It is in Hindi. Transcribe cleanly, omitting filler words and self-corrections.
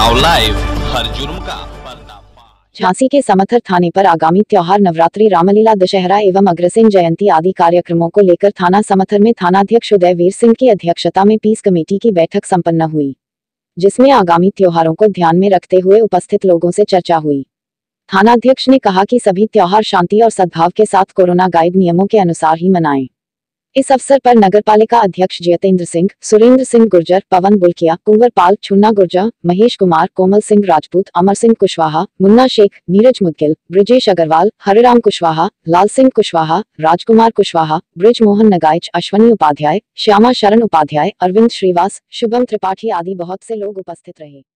नाउ लाइव, हर जुर्म का पर्दाफाश। झांसी के समथर थाने पर आगामी त्योहार नवरात्रि, रामलीला, दशहरा एवं अग्रसेन जयंती आदि कार्यक्रमों को लेकर थाना समथर में थानाध्यक्ष उदयवीर सिंह की अध्यक्षता में पीस कमेटी की बैठक संपन्न हुई, जिसमें आगामी त्योहारों को ध्यान में रखते हुए उपस्थित लोगों से चर्चा हुई। थानाध्यक्ष ने कहा कि सभी त्योहार शांति और सद्भाव के साथ कोरोना गाइड नियमों के अनुसार ही मनाएं। इस अवसर पर नगरपालिका अध्यक्ष जयतेंद्र सिंह, सुरेंद्र सिंह गुर्जर, पवन बुल्किया, कुंवर पाल, छुन्ना गुर्जर, महेश कुमार, कोमल सिंह राजपूत, अमर सिंह कुशवाहा, मुन्ना शेख, नीरज मुदगिल, ब्रिजेश अग्रवाल, हरिराम कुशवाहा, लाल सिंह कुशवाहा, राजकुमार कुशवाहा, ब्रिज मोहन नगाइच, अश्वनी उपाध्याय, श्यामा शरण उपाध्याय, अरविंद श्रीवास, शुभम त्रिपाठी आदि बहुत से लोग उपस्थित रहे।